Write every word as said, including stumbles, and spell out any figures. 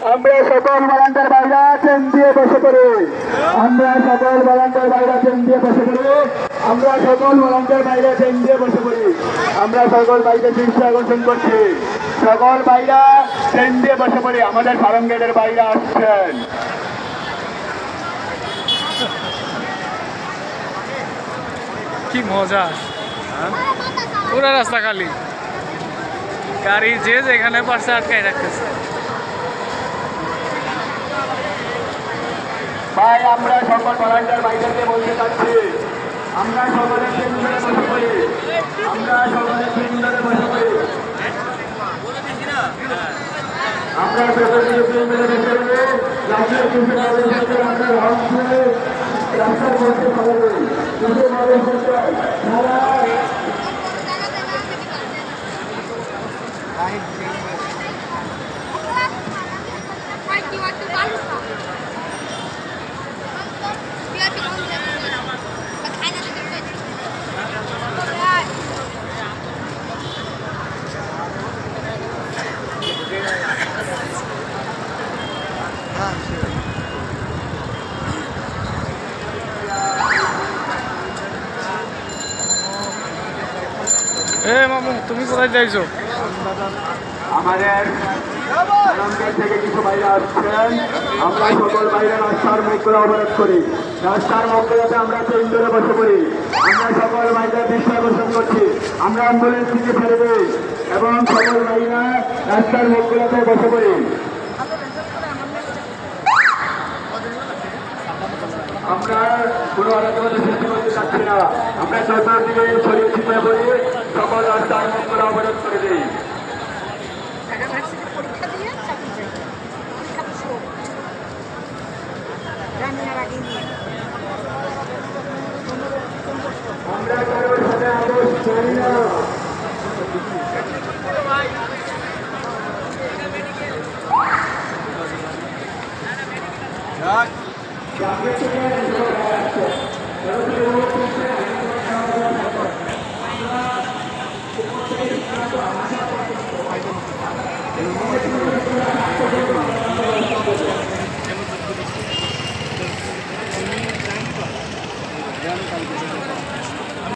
আমরা সকল ভলান্টার ভাইরা ট্রেন দিয়ে বসে পড়ি আমরা সকল ভলান্টার ভাইরা ট্রেন দিয়ে বসে পড়ি আমরা সকল ভলান্টার ভাইরা ট্রেন দিয়ে বসে পড়ি আমরা সকল ভাইদের দৃষ্টি আকর্ষণ করছি সকল ভাইরা ট্রেন দিয়ে বসে পড়ি আমাদের ফার্ম গেটের বাইরে আসছেন। কি মজা পুরো রাস্তা খালি গাড়ি যে যেখানে পাশে আটকায় রাখতেছে। ভাই আমরা সকল ভলান্টার ভাইদেরকে বলতে চাচ্ছি আমরা সকলে ট্রেন ধরে বসে পড়ি আমরা সকলে ট্রেন ধরে বসে পড়ি আমরা সকলে ট্রেন ধরে বসে পড়ি রাস্তার কিছু মানুষ আমরা রাস্তায় রাস্তার মধ্যে পাবো কিছু মানুষ সারা এ মামু তুমি কোথায় যাইছো? আমাদের থেকে কিছু বাইরে আসছেন আমরা সকল বাইরে রাস্তার মুখগুলো অবরোধ করি রাস্তার মুখগুলোতে আমরা ট্রেন ধরে বসে পড়ি আমরা সকল বাইরে দৃষ্টি আকর্ষণ করছি আমরা অ্যাম্বুলেন্স থেকে ফেলে দিই এবং সকল বাইরা রাস্তার মুখগুলোতে বসে পড়ি আমরা কোনো আলোচনা সৃষ্টি করতে চাচ্ছি না আমরা চতুর্দিকে ছড়িয়ে ছিটিয়ে পড়ি সকল রাস্তার মুখগুলো অবরোধ করে দিই। আমরা কারোর সাথে আপোষ করি না